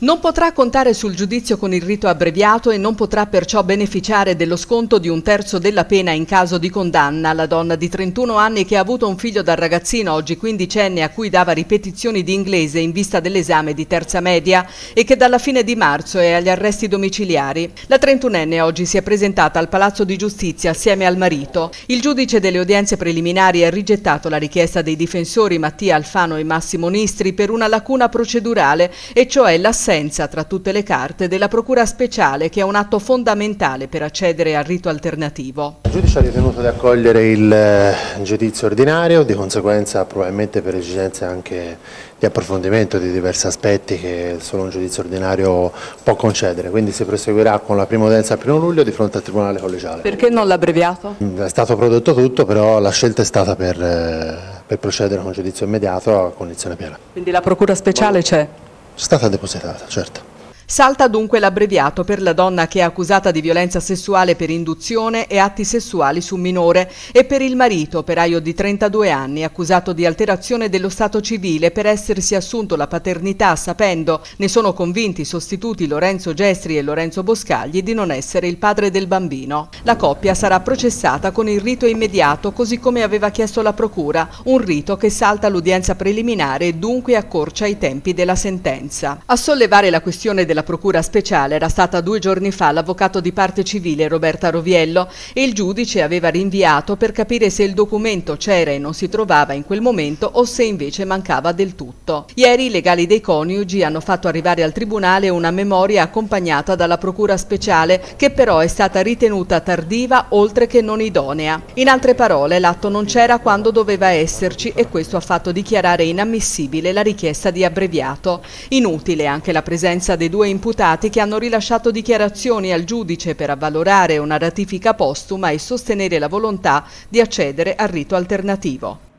Non potrà contare sul giudizio con il rito abbreviato e non potrà perciò beneficiare dello sconto di un terzo della pena in caso di condanna. La donna di 31 anni che ha avuto un figlio dal ragazzino, oggi quindicenne, a cui dava ripetizioni di inglese in vista dell'esame di terza media e che dalla fine di marzo è agli arresti domiciliari. La 31enne oggi si è presentata al Palazzo di Giustizia assieme al marito. Il giudice delle udienze preliminari ha rigettato la richiesta dei difensori Mattia Alfano e Massimo Nistri per una lacuna procedurale, e cioè l'assenza tra tutte le carte della procura speciale, che è un atto fondamentale per accedere al rito alternativo. Il giudice ha ritenuto di accogliere il giudizio ordinario, di conseguenza probabilmente per esigenze anche di approfondimento di diversi aspetti che solo un giudizio ordinario può concedere, quindi si proseguirà con la prima udienza al 1° luglio di fronte al Tribunale Collegiale. Perché non l'abbreviato? È stato prodotto tutto, però la scelta è stata per procedere con giudizio immediato a condizione piena. Quindi la procura speciale c'è? È stata depositata, certo. Salta dunque l'abbreviato per la donna che è accusata di violenza sessuale per induzione e atti sessuali su minore, e per il marito, operaio di 32 anni, accusato di alterazione dello stato civile per essersi assunto la paternità sapendo, ne sono convinti i sostituti Lorenzo Gestri e Lorenzo Boscagli, di non essere il padre del bambino. La coppia sarà processata con il rito immediato, così come aveva chiesto la procura, un rito che salta l'udienza preliminare e dunque accorcia i tempi della sentenza. A sollevare la questione della procura speciale era stata 2 giorni fa l'avvocato di parte civile Roberta Roviello, e il giudice aveva rinviato per capire se il documento c'era e non si trovava in quel momento o se invece mancava del tutto. Ieri i legali dei coniugi hanno fatto arrivare al tribunale una memoria accompagnata dalla procura speciale, che però è stata ritenuta tardiva oltre che non idonea. In altre parole, l'atto non c'era quando doveva esserci, e questo ha fatto dichiarare inammissibile la richiesta di abbreviato. Inutile anche la presenza dei 2 imputati che hanno rilasciato dichiarazioni al giudice per avvalorare una ratifica postuma e sostenere la volontà di accedere al rito alternativo.